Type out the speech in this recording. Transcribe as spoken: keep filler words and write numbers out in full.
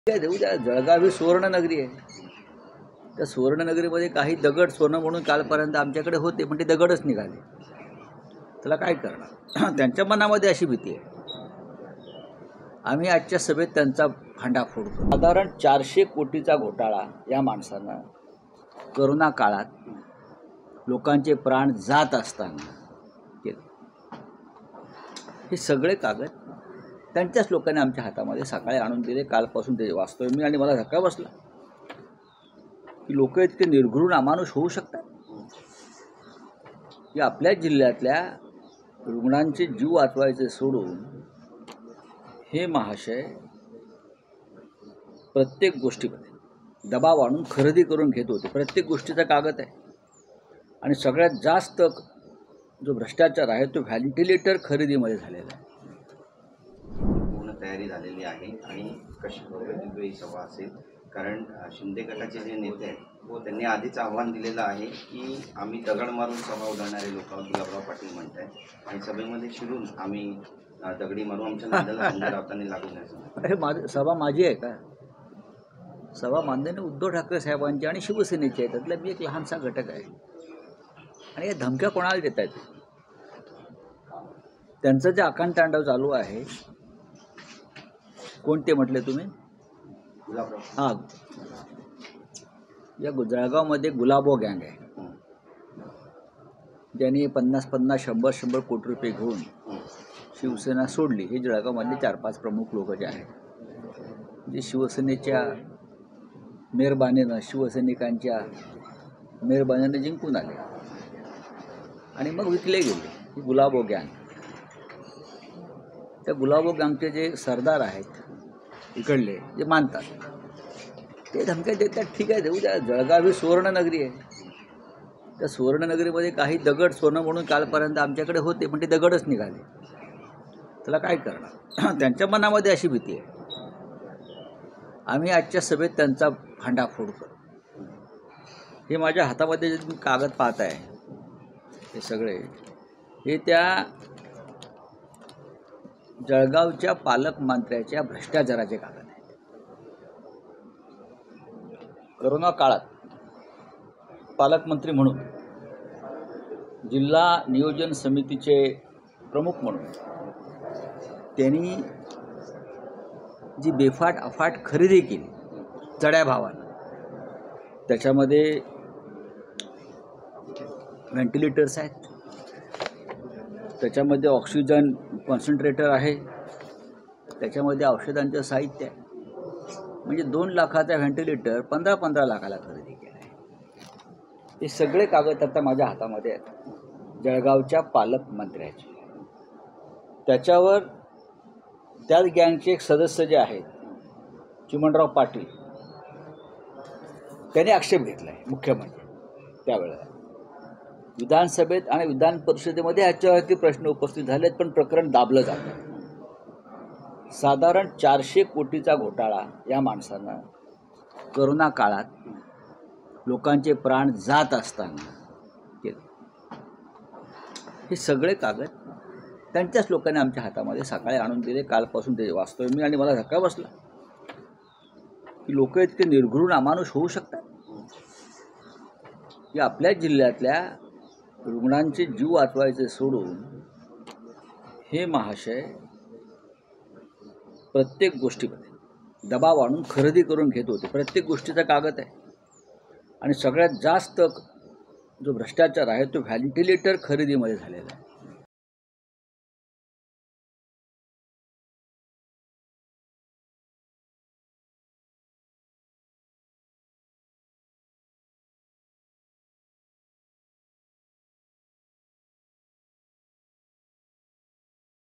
काय देऊ द्या. जळगाव ही सुवर्णनगरी आहे. त्या सुवर्णनगरीमध्ये काही दगड सोनं म्हणून कालपर्यंत आमच्याकडे होते, पण ते दगडच निघाले. त्याला काय करणार? त्यांच्या मनामध्ये अशी भीती आहे. आम्ही आजच्या सभेत त्यांचा भांडाफोड करू. साधारण चारशे कोटीचा घोटाळा या माणसानं करोना काळात लोकांचे प्राण जात असताना केले. हे सगळे कागद त्यांच्याच लोकांनी आमच्या हातामध्ये सकाळी आणून दिले. कालपासून ते वाचतोय मी आणि मला धक्का बसला की लोक इतके निर्घृण अमानुष होऊ शकतात की आपल्या जिल्ह्यातल्या रुग्णांचे जीव वाचवायचे सोडून हे महाशय प्रत्येक गोष्टीमध्ये दबाव आणून खरेदी करून घेत होते. प्रत्येक गोष्टीचा कागद आहे. आणि सगळ्यात जास्त जो भ्रष्टाचार आहे तो व्हेंटिलेटर खरेदीमध्ये झालेला आहे. पूर्ण तयारी झालेली आहे आणि कशी भव्य ही सभा असेल, कारण शिंदे गटाचे जे नेते आहेत त्यांनी आधीच आव्हान दिलेलं आहे की आम्ही दगड मारून सभा उधळणारे लोक गुलाबराव पाटील म्हणत आहेत आणि सभेमध्ये शिरून आम्ही दगडी मारू, आमच्या नादाला संजय राऊतांनी लागू नये. अरे माझी सभा माझी आहे का? सभा माननीय उद्धव ठाकरे साहेबांची आणि शिवसेनेची आहे. त्यातला मी एक लहानसा घटक आहे. आणि या धमक्या कोणाला देत आहेत? त्यांचं जे आकांत तांडव चालू आहे, कोणते म्हटले तुम्ही? हां, या जळगावमध्ये गुलाबो गँग आहे. ज्यांनी पन्नास पन्नास शंभर शंभर कोटी रुपये घेऊन शिवसेना सोडली. हे जळगावमधले चार पाच प्रमुख लोक जे आहेत, जे शिवसेनेच्या मेहरबानीनं शिवसैनिकांच्या मेहरबानीनं जिंकून आले आणि मग विकले गेले. ही गुलाबो गँग. त्या गुलाबो गँगचे जे सरदार आहेत इकडले, जे मानतात, ते धमक्या देतात. ठीक आहे, देऊ द्या. जळगाव ही सुवर्णनगरी आहे. त्या सुवर्णनगरीमध्ये काही दगड सोनं म्हणून कालपर्यंत आमच्याकडे होते, पण ते दगडच निघाले. त्याला काय करणार? त्यांच्या मनामध्ये अशी भीती आहे. आम्ही आजच्या सभेत त्यांचा भांडाफोड करू. हे माझ्या हातामध्ये जे तुम्ही कागद पाहत आहे, हे सगळे हे त्या जळगावच्या पालकमंत्र्याच्या भ्रष्टाचाराचे कागद आहेत. करोना काळात पालकमंत्री म्हणून, जिल्हा नियोजन समितीचे प्रमुख म्हणून त्यांनी जी बेफाट अफाट खरेदी केली चढ्या भावानं, त्याच्यामध्ये व्हेंटिलेटर्स आहेत, त्याच्यामध्ये ऑक्सिजन कॉन्सन्ट्रेटर आहे, त्याच्यामध्ये औषधांचं साहित्य आहे. म्हणजे दोन लाखाचा व्हेंटिलेटर पंधरा पंधरा लाखाला खरेदी केला आहे. हे सगळे कागद आता माझ्या हातामध्ये आहेत जळगावच्या पालकमंत्र्याचे. त्याच्यावर त्याच गँगचे एक सदस्य जे आहेत चिमणराव पाटील, त्यांनी आक्षेप घेतला आहे. मुख्य म्हणजे त्यावेळेला विधानसभेत आणि विधान परिषदेमध्ये ह्याच्यावरती प्रश्न उपस्थित झालेत, पण प्रकरण दाबलं जातं. साधारण चारशे कोटीचा घोटाळा या माणसानं करोना काळात लोकांचे प्राण जात असताना केले. हे सगळे कागद त्यांच्याच लोकांनी आमच्या हातामध्ये सकाळी आणून दिले. कालपासून ते वाचतोय मी आणि मला धक्का बसला की लोक इतके निर्घृण अमानुष होऊ शकतात की आपल्या जिल्ह्यातल्या रुग्णांचे जीव वाचवायचे सोडून हे महाशय प्रत्येक गोष्टीमध्ये दबाव आणून खरेदी करून घेत होते. प्रत्येक गोष्टीचा कागद आहे. आणि सगळ्यात जास्त जो भ्रष्टाचार आहे तो व्हेंटिलेटर खरेदीमध्ये झालेला आहे.